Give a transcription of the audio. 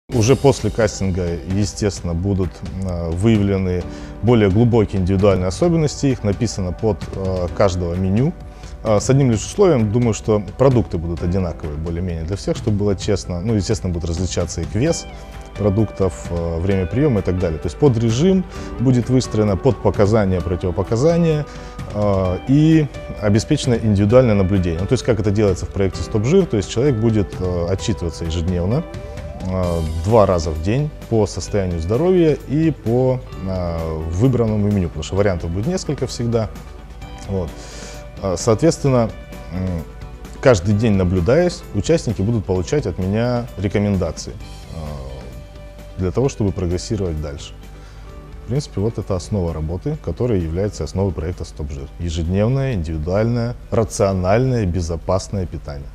Уже после кастинга, естественно, будут выявлены более глубокие индивидуальные особенности, их написано под каждого меню. С одним лишь условием, думаю, что продукты будут одинаковые более-менее для всех, чтобы было честно. Ну, естественно, будет различаться их вес продуктов, время приема и так далее. То есть под режим будет выстроено, под показания, противопоказания и обеспечено индивидуальное наблюдение. Ну, то есть как это делается в проекте «Стоп-жир», то есть человек будет отчитываться ежедневно, 2 раза в день по состоянию здоровья и по выбранному меню, потому что вариантов будет несколько всегда. Вот. Соответственно, каждый день наблюдаясь, участники будут получать от меня рекомендации для того, чтобы прогрессировать дальше. В принципе, вот это основа работы, которая является основой проекта «Стоп-жир». Ежедневное, индивидуальное, рациональное, безопасное питание.